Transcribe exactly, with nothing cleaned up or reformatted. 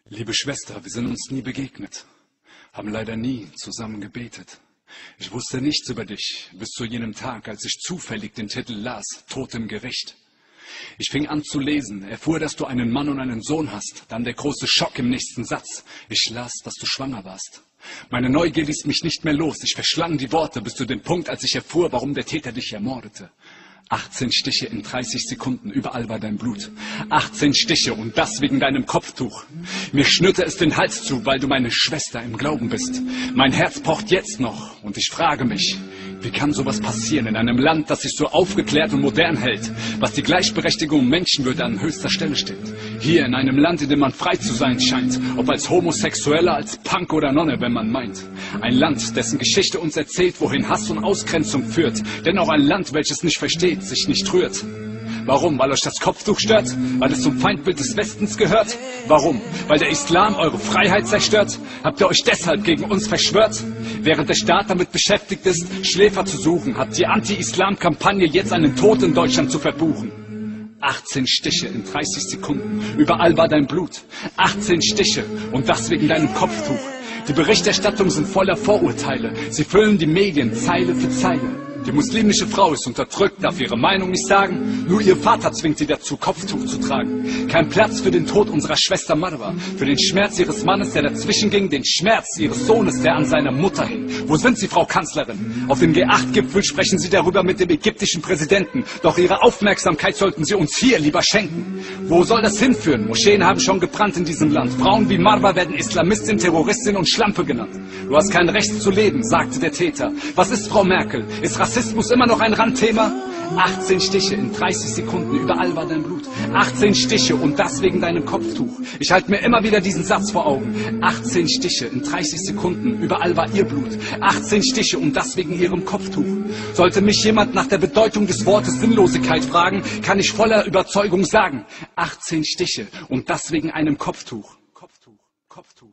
Liebe Schwester, wir sind uns nie begegnet, haben leider nie zusammen gebetet. Ich wusste nichts über dich bis zu jenem Tag, als ich zufällig den Titel las, Tod im Gericht. Ich fing an zu lesen, erfuhr, dass du einen Mann und einen Sohn hast, dann der große Schock im nächsten Satz. Ich las, dass du schwanger warst. Meine Neugier ließ mich nicht mehr los, ich verschlang die Worte bis zu dem Punkt, als ich erfuhr, warum der Täter dich ermordete. achtzehn Stiche in dreißig Sekunden, überall war dein Blut. achtzehn Stiche und das wegen deinem Kopftuch. Mir schnürte es den Hals zu, weil du meine Schwester im Glauben bist. Mein Herz pocht jetzt noch und ich frage mich, wie kann sowas passieren in einem Land, das sich so aufgeklärt und modern hält, was die Gleichberechtigung und Menschenwürde an höchster Stelle steht. Hier in einem Land, in dem man frei zu sein scheint, ob als Homosexueller, als Punk oder Nonne, wenn man meint. Ein Land, dessen Geschichte uns erzählt, wohin Hass und Ausgrenzung führt. Dennoch ein Land, welches nicht versteht, sich nicht rührt. Warum? Weil euch das Kopftuch stört? Weil es zum Feindbild des Westens gehört? Warum? Weil der Islam eure Freiheit zerstört? Habt ihr euch deshalb gegen uns verschwört? Während der Staat damit beschäftigt ist, Schläfer zu suchen, hat die Anti-Islam-Kampagne jetzt einen Tod in Deutschland zu verbuchen. achtzehn Stiche in dreißig Sekunden, überall war dein Blut. achtzehn Stiche und das wegen deinem Kopftuch. Die Berichterstattung sind voller Vorurteile, sie füllen die Medien Zeile für Zeile. Die muslimische Frau ist unterdrückt, darf ihre Meinung nicht sagen. Nur ihr Vater zwingt sie dazu, Kopftuch zu tragen. Kein Platz für den Tod unserer Schwester Marwa, für den Schmerz ihres Mannes, der dazwischen ging, den Schmerz ihres Sohnes, der an seiner Mutter hing. Wo sind Sie, Frau Kanzlerin? Auf dem G acht Gipfel sprechen Sie darüber mit dem ägyptischen Präsidenten. Doch Ihre Aufmerksamkeit sollten Sie uns hier lieber schenken. Wo soll das hinführen? Moscheen haben schon gebrannt in diesem Land. Frauen wie Marwa werden Islamistin, Terroristin und Schlampe genannt. Du hast kein Recht zu leben, sagte der Täter. Was ist, Frau Merkel? Ist Rassismus immer noch ein Randthema? achtzehn Stiche in dreißig Sekunden, überall war dein Blut. achtzehn Stiche und das wegen deinem Kopftuch. Ich halte mir immer wieder diesen Satz vor Augen. achtzehn Stiche in dreißig Sekunden, überall war ihr Blut. achtzehn Stiche und das wegen ihrem Kopftuch. Sollte mich jemand nach der Bedeutung des Wortes Sinnlosigkeit fragen, kann ich voller Überzeugung sagen, achtzehn Stiche und das wegen einem Kopftuch. Kopftuch, Kopftuch.